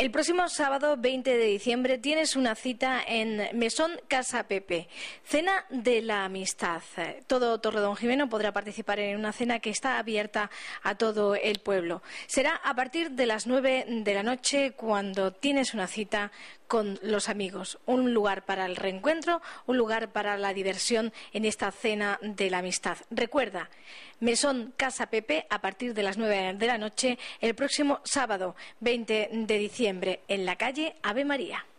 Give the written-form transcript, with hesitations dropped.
El próximo sábado 20 de diciembre tienes una cita en Mesón Casa Pepe, Cena de la Amistad. Todo Torredonjimeno podrá participar en una cena que está abierta a todo el pueblo. Será a partir de las 9 de la noche cuando tienes una cita con los amigos. Un lugar para el reencuentro, un lugar para la diversión en esta Cena de la Amistad. Recuerda, Mesón Casa Pepe a partir de las 9 de la noche el próximo sábado 20 de diciembre en la calle Ave María.